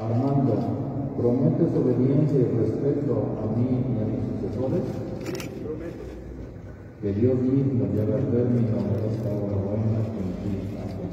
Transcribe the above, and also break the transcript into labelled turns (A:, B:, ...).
A: Armando, ¿prometes obediencia y respeto a mí y a mis sucesores?
B: Prometo.
A: Que Dios mismo lleve al término de esta obra buena con ti.